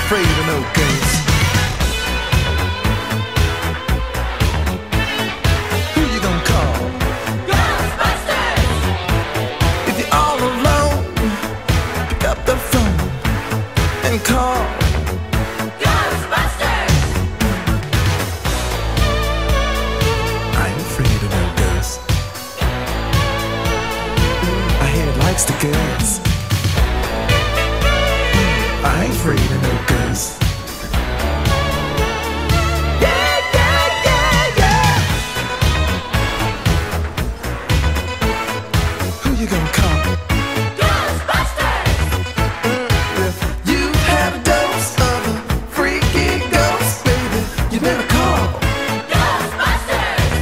afraid of no ghosts. Who you gonna call? Ghostbusters! If you're all alone, pick up the phone and call Ghostbusters! I ain't afraid of no ghosts. I hear it likes the girls. I ain't afraid of no ghosts. Yeah, yeah, yeah, yeah. Who you gonna call? Ghostbusters! If you have a dose of a freaky ghost, baby, you better call Ghostbusters!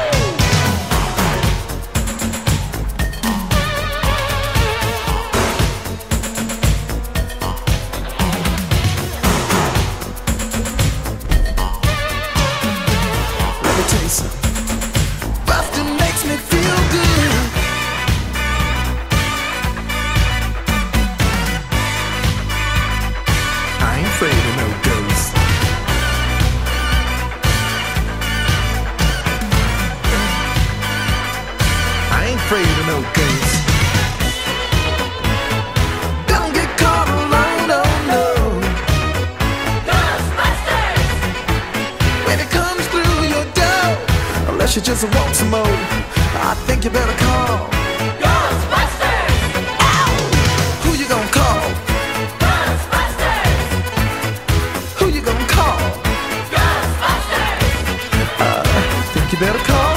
Let me tell you something. Bustin' makes me feel good. I ain't afraid of no ghosts. I ain't afraid of no ghosts. Don't get caught alone, oh no. Ghostbusters! When it comes through your door, unless you just want some more, I think you better call. Ghostbusters! Ow! Who you gonna call? Ghostbusters! Who you gonna call? Ghostbusters! Think you better call